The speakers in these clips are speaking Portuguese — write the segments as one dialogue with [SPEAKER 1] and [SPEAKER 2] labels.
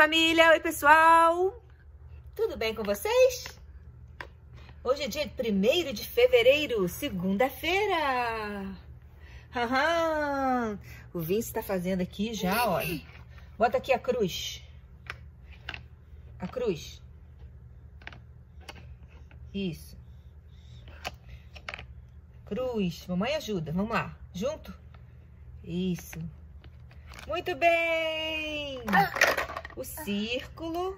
[SPEAKER 1] família! Oi, pessoal! Tudo bem com vocês? Hoje é dia 1º de fevereiro, segunda-feira! O Vince tá fazendo aqui já, olha. Bota aqui a cruz. A cruz. Isso. Cruz. Mamãe ajuda. Vamos lá. Junto? Isso. Muito bem! O círculo.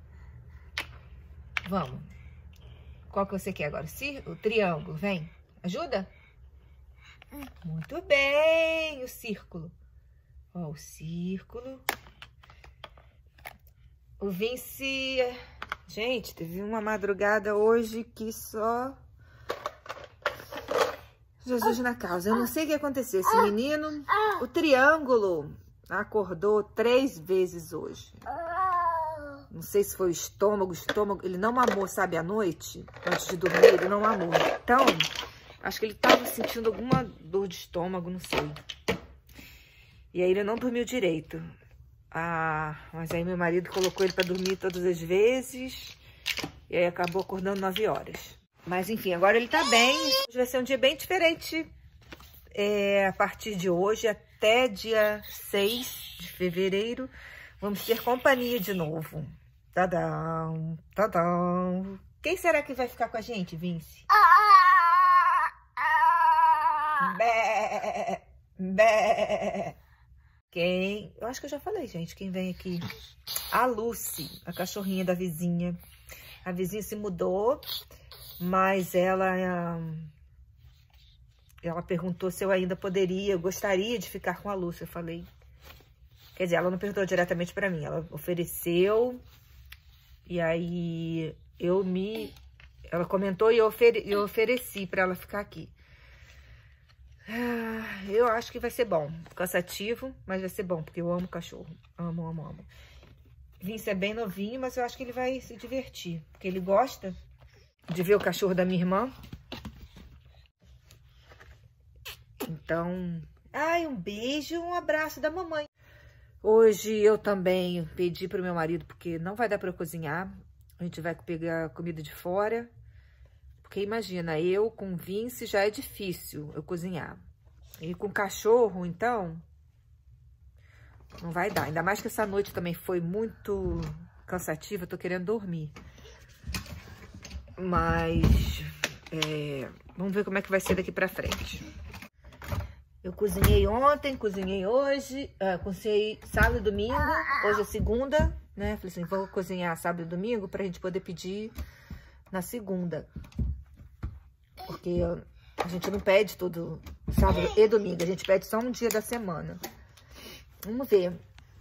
[SPEAKER 1] Vamos. Qual que você quer agora? O triângulo. Vem. Ajuda? Muito bem! O círculo. Ó, o círculo. O Vince... Gente, teve uma madrugada hoje que só... Jesus na causa. Eu não sei o que aconteceu. Esse menino... O triângulo acordou 3 vezes hoje. Não sei se foi o estômago. Ele não mamou, sabe, à noite. Antes de dormir, ele não mamou. Então, acho que ele tava sentindo alguma dor de estômago, não sei. E aí ele não dormiu direito. Mas aí meu marido colocou ele pra dormir todas as vezes. E aí acabou acordando 9 horas. Mas enfim, agora ele tá bem. Hoje vai ser um dia bem diferente. A partir de hoje até dia 6 de fevereiro, vamos ter companhia de novo. Tadam, tadam. Quem será que vai ficar com a gente, Vince? Bé, bé. Quem? Eu acho que eu já falei, gente, quem vem aqui. A Lucy, a cachorrinha da vizinha. A vizinha se mudou, mas ela perguntou se eu ainda gostaria de ficar com a Lúcia. Eu falei... Quer dizer, ela não perguntou diretamente pra mim. Ela ofereceu. E aí, ela comentou e eu ofereci pra ela ficar aqui. Eu acho que vai ser bom. Cansativo, mas vai ser bom, porque eu amo cachorro. Amo, amo, amo. Vince é bem novinho, mas eu acho que ele vai se divertir. Porque ele gosta de ver o cachorro da minha irmã. Então, um beijo, um abraço da mamãe. Hoje eu também pedi pro meu marido, porque não vai dar para eu cozinhar. A gente vai pegar comida de fora. Porque imagina, eu com Vince já é difícil eu cozinhar. E com cachorro, então, não vai dar. Ainda mais que essa noite também foi muito cansativa, eu tô querendo dormir. Mas, vamos ver como é que vai ser daqui pra frente. Eu cozinhei ontem, cozinhei hoje, cozinhei sábado e domingo, hoje é segunda, né? Falei assim, vou cozinhar sábado e domingo pra gente poder pedir na segunda. Porque a gente não pede todo sábado e domingo, a gente pede só um dia da semana. Vamos ver.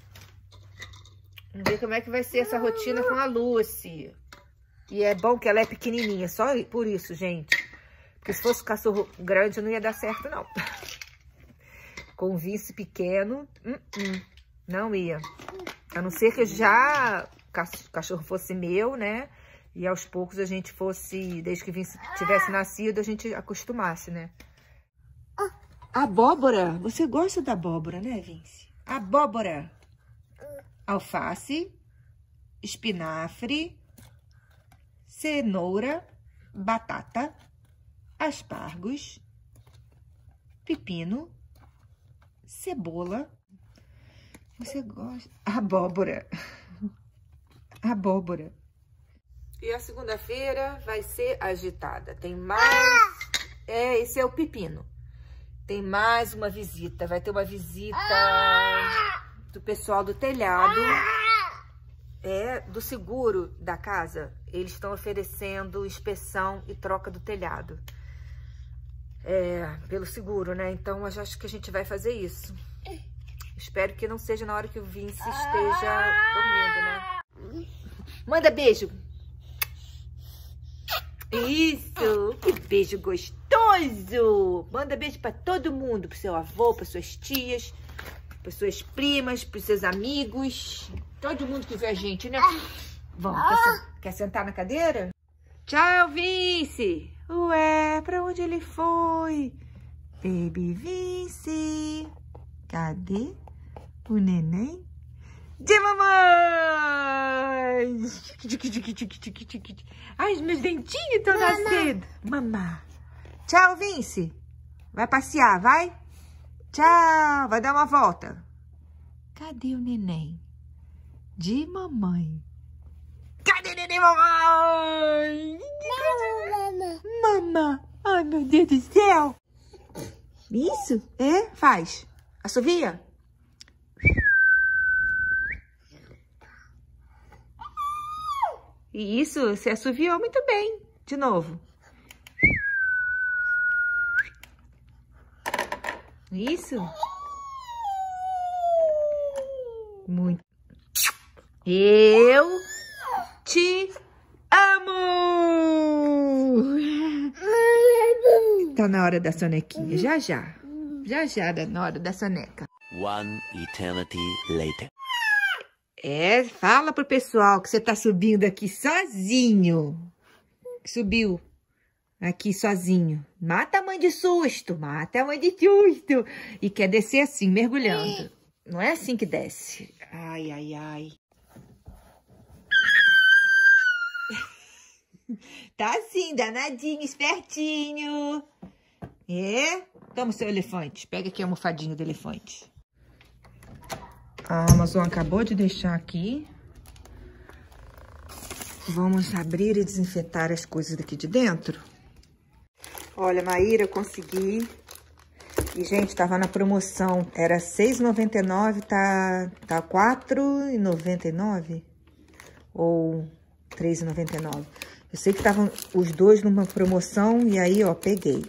[SPEAKER 1] Vamos ver como é que vai ser essa rotina com a Lucy. E é bom que ela é pequenininha, só por isso, gente. Porque se fosse cachorro grande não ia dar certo, não. Com o Vince pequeno, não ia. A não ser que o cachorro fosse meu, né? E aos poucos a gente fosse, desde que Vince tivesse nascido, a gente acostumasse, né? Abóbora. Você gosta da abóbora, né, Vince? Abóbora. Alface, espinafre, cenoura, batata, aspargos, pepino, cebola. Você gosta? Abóbora. Abóbora. E a segunda-feira vai ser agitada. Tem mais... esse é o pepino. Tem mais uma visita. Vai ter uma visita do pessoal do telhado. Do seguro da casa. Eles estão oferecendo inspeção e troca do telhado. Pelo seguro, né? Então, eu acho que a gente vai fazer isso. Espero que não seja na hora que o Vince esteja dormindo, né? Manda beijo. Isso! Que beijo gostoso! Manda beijo pra todo mundo. Pro seu avô, para suas tias, para suas primas, pros seus amigos. Todo mundo que vê a gente, né? Vamos, quer sentar na cadeira? Tchau, Vince! Ué, pra onde ele foi? Baby Vince! Cadê o neném? De mamãe! Ai, os meus dentinhos estão nascendo. Mamá. Tchau, Vince. Vai passear, vai? Tchau. Vai dar uma volta. Cadê o neném? De mamãe. Cadê o neném, mamãe? Mamãe. Ai, meu Deus do céu. Isso? É? Faz. Assovia. Isso, você assoviou muito bem. De novo. Isso. Muito. Eu te amo. Tá na hora da sonequinha. Já, já. Já, já, na hora da soneca.
[SPEAKER 2] One eternity later.
[SPEAKER 1] É, fala pro pessoal que você tá subindo aqui sozinho. Subiu aqui sozinho. Mata a mãe de susto, mata a mãe de susto. E quer descer assim, mergulhando. Não é assim que desce. Ai, ai, ai. Tá assim, danadinho, espertinho. É? Toma o seu elefante. Pega aqui a almofadinha do elefante. A Amazon acabou de deixar aqui. Vamos abrir e desinfetar as coisas daqui de dentro. Olha, Maíra, eu consegui. E, gente, tava na promoção. Era R$ 6,99, tá R$ 4,99. Ou R$ 3,99. Eu sei que estavam os dois numa promoção e aí, ó, peguei.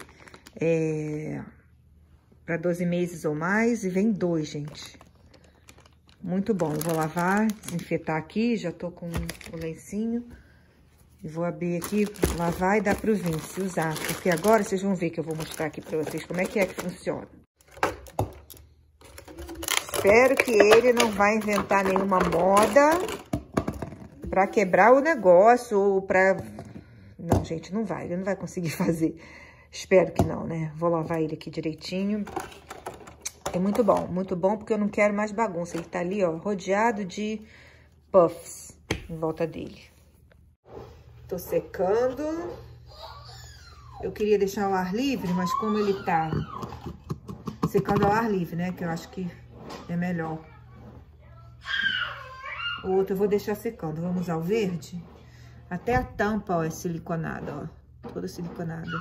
[SPEAKER 1] Para 12 meses ou mais e vem 2, gente. Muito bom. Eu vou lavar, desinfetar aqui, já tô com o lencinho. E vou abrir aqui, lavar e dar pro Vince usar. Porque agora vocês vão ver que eu vou mostrar aqui pra vocês como é que funciona. Espero que ele não vai inventar nenhuma moda pra quebrar o negócio ou pra... Não, gente, não vai. Ele não vai conseguir fazer. Espero que não, né? Vou lavar ele aqui direitinho. É muito bom porque eu não quero mais bagunça. Ele tá ali, ó, rodeado de puffs em volta dele. Tô secando. Eu queria deixar ao ar livre, mas como ele tá secando ao ar livre, né? Que eu acho que é melhor. O outro eu vou deixar secando. Vamos usar o verde. Até a tampa, ó, é siliconada, ó. Toda siliconada.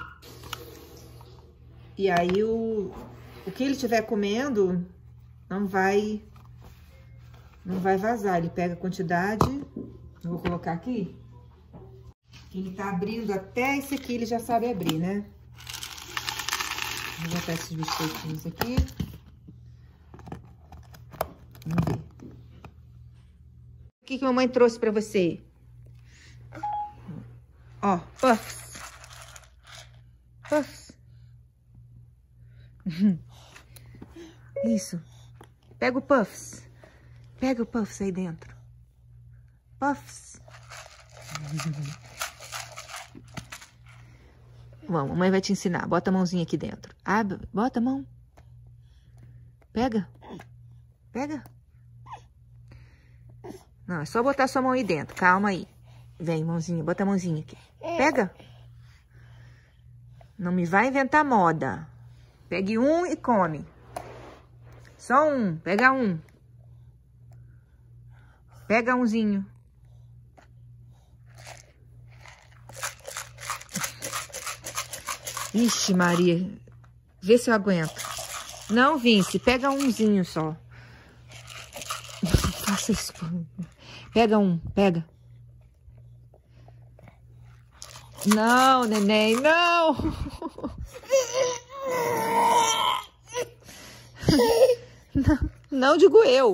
[SPEAKER 1] E aí, o que ele estiver comendo não vai vazar. Ele pega a quantidade. Eu vou colocar aqui. Ele tá abrindo até esse aqui, ele já sabe abrir, né? Vou botar esses biscoitinhos aqui. Vamos ver. O que a mamãe trouxe pra você? Ó, puffs. Puffs. Isso. Pega o puffs. Pega o puffs aí dentro. Puffs. Vamos, a mãe vai te ensinar. Bota a mãozinha aqui dentro. Abre, bota a mão. Pega. Pega. Não, é só botar sua mão aí dentro. Calma aí. Vem, mãozinha. Bota a mãozinha aqui. Pega. Não me vai inventar moda. Pegue um e come. Só um. Pega um. Pega umzinho. Ixi, Maria. Vê se eu aguento. Não, Vince. Pega umzinho só. Faça isso. Pega um. Pega. Não, neném. Não. Não, não digo eu.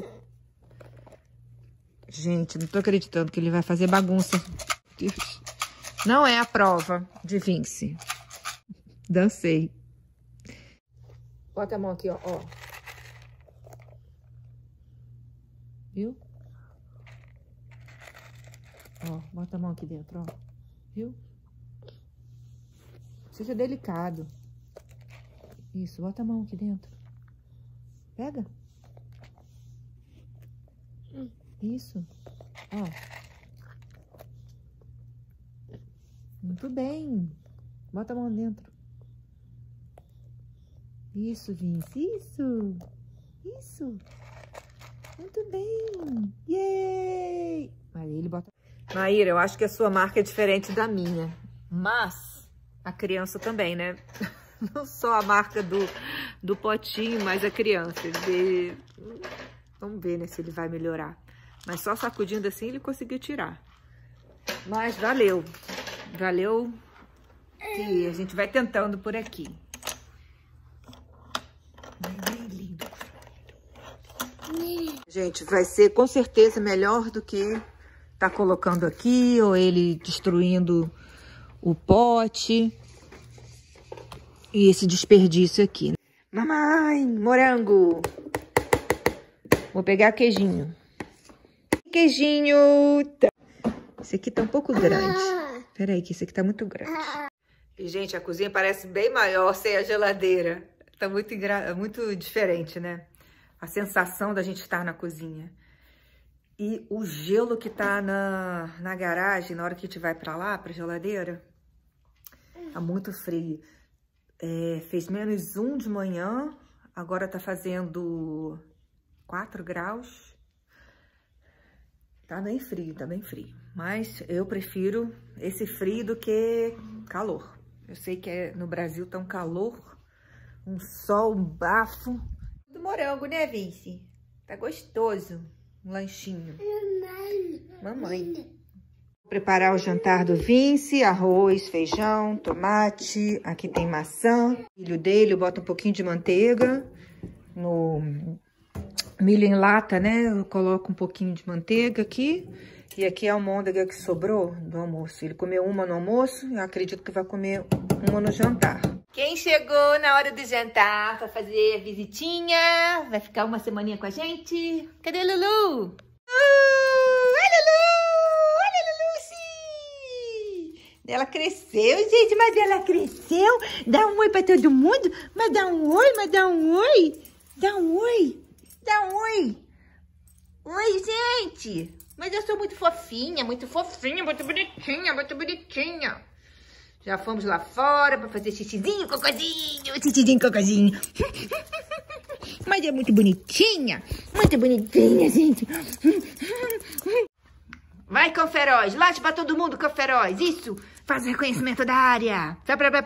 [SPEAKER 1] Gente, não tô acreditando que ele vai fazer bagunça. Deus. Não é a prova de Vince. Dancei. Bota a mão aqui, ó. Viu? Ó, bota a mão aqui dentro, ó. Viu? Seja delicado. Isso, bota a mão aqui dentro. Pega. Isso. Ó. Muito bem. Bota a mão dentro. Isso, Vince. Isso. Isso. Muito bem. Yay! Aí ele bota... Maíra, eu acho que a sua marca é diferente da minha. Mas a criança também, né? Não só a marca do potinho, mas a criança. Vamos ver, né, se ele vai melhorar. Mas só sacudindo assim ele conseguiu tirar. Mas valeu. Valeu. E a gente vai tentando por aqui. Lindo. Gente, vai ser com certeza melhor do que tá colocando aqui ou ele destruindo o pote. E esse desperdício aqui. Mamãe, morango. Vou pegar queijinho. Queijinho. Esse aqui tá um pouco grande. Peraí, que esse aqui tá muito grande. E, gente, a cozinha parece bem maior sem a geladeira. Tá muito diferente, né? A sensação da gente estar na cozinha. E o gelo que tá na garagem, na hora que a gente vai pra lá, pra geladeira, tá muito frio. Fez -1 de manhã, agora tá fazendo 4 graus. Tá bem frio, tá bem frio. Mas eu prefiro esse frio do que calor. Eu sei que no Brasil tá um calor, um sol, um bafo. Do morango, né, Vince? Tá gostoso, um lanchinho. Mamãe. Vou preparar o jantar do Vince, arroz, feijão, tomate. Aqui tem maçã. Milho dele, eu boto um pouquinho de manteiga. No milho em lata, né? Eu coloco um pouquinho de manteiga aqui. E aqui é a almôndega que sobrou do almoço. Ele comeu uma no almoço, eu acredito que vai comer uma no jantar. Quem chegou na hora do jantar para fazer visitinha, vai ficar uma semaninha com a gente. Cadê a Lulu? Olha a Lucy! Ela cresceu, gente, mas ela cresceu. Dá um oi para todo mundo. Mas dá um oi, mas dá um oi. Dá um oi. Dá um oi. Oi, gente. Mas eu sou muito fofinha, muito bonitinha, muito bonitinha. Já fomos lá fora pra fazer xixizinho, cocôzinho. Mas é muito bonitinha, gente. Vai, cão feroz, late pra todo mundo, cão feroz. Isso, faz o reconhecimento da área.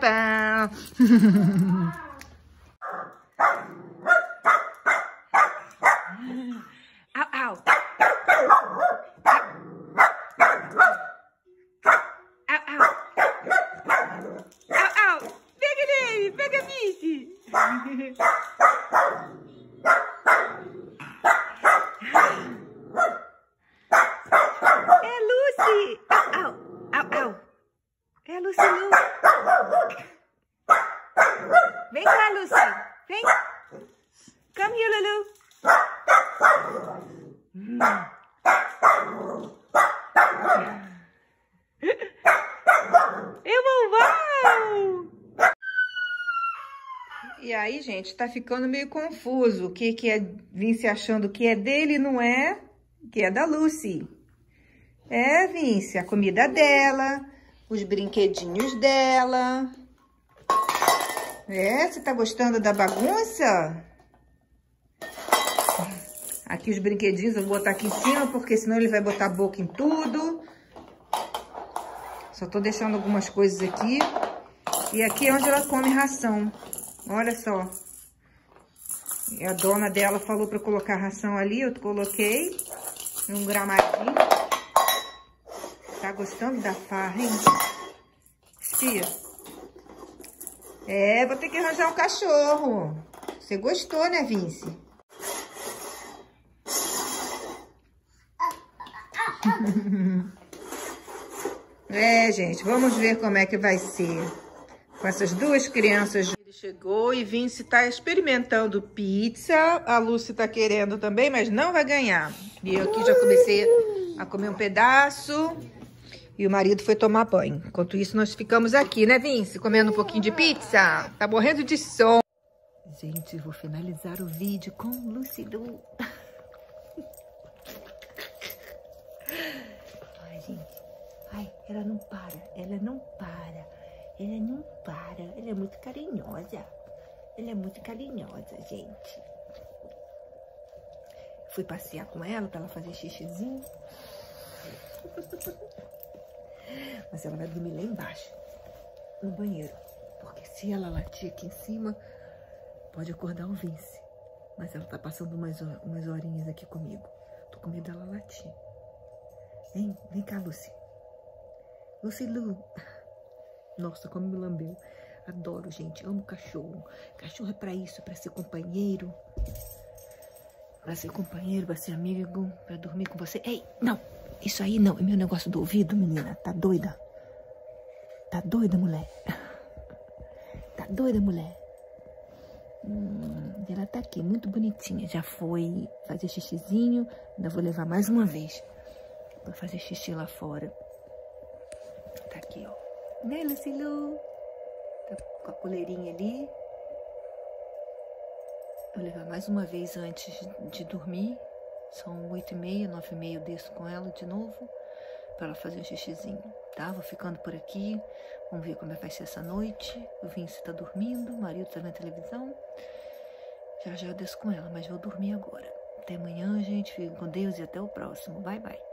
[SPEAKER 1] Au, au. Pega, Vice. É Lucy. Au, au, au. É Lucy. Vem cá, Lucy. Vem. Come here, Lulu. E aí, gente, tá ficando meio confuso. O que é Vince achando que é dele, não é, que é da Lucy. É, Vince, a comida dela, os brinquedinhos dela. Você tá gostando da bagunça? Aqui os brinquedinhos eu vou botar aqui em cima, porque senão ele vai botar a boca em tudo. Só tô deixando algumas coisas aqui. E aqui é onde ela come ração. Olha só. E a dona dela falou pra eu colocar ração ali, eu coloquei. Um gramadinho. Tá gostando da farra, hein? Espia. Vou ter que arranjar um cachorro. Você gostou, né, Vince? Gente, vamos ver como é que vai ser com essas duas crianças. Ele chegou e Vince tá experimentando pizza. A Lucy tá querendo também, mas não vai ganhar. E eu aqui já comecei a comer um pedaço. E o marido foi tomar banho. Enquanto isso, nós ficamos aqui, né, Vince? Comendo um pouquinho de pizza. Tá morrendo de sono. Gente, vou finalizar o vídeo com Lucy Lu. Ela não para, ela não para, ela não para. Ela é muito carinhosa. Ela é muito carinhosa, gente. Fui passear com ela pra ela fazer xixizinho. Mas ela vai dormir lá embaixo, no banheiro. Porque se ela latir aqui em cima, pode acordar o Vince. Mas ela tá passando umas horinhas aqui comigo. Tô com medo dela latir. Vem cá, Lucy. Lucy Lu. Nossa, como me lambeu. Adoro, gente. Amo cachorro. Cachorro é pra isso, pra ser companheiro. Pra ser companheiro, pra ser amigo, pra dormir com você. Ei, não. Isso aí não. É meu negócio do ouvido, menina. Tá doida? Tá doida, mulher? Tá doida, mulher? Ela tá aqui, muito bonitinha. Já foi fazer xixizinho. Ainda vou levar mais uma vez pra fazer xixi lá fora. Tá aqui, ó. Né, Lucilu? Tá com a coleirinha ali. Vou levar mais uma vez antes de dormir. São 8h30, 9h30 eu desço com ela de novo. Pra ela fazer um xixizinho, tá? Vou ficando por aqui. Vamos ver como é que vai ser essa noite. O Vince tá dormindo, o marido tá vendo televisão. Já eu desço com ela, mas vou dormir agora. Até amanhã, gente. Fiquem com Deus e até o próximo. Bye, bye.